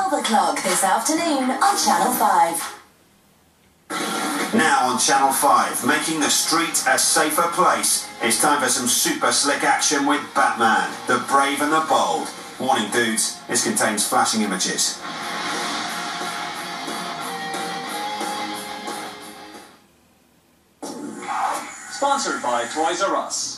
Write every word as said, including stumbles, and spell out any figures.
twelve o'clock this afternoon on Channel five. Now on Channel five, making the street a safer place. It's time for some super slick action with Batman, the brave and the bold. Warning dudes, this contains flashing images. Sponsored by Toys R Us.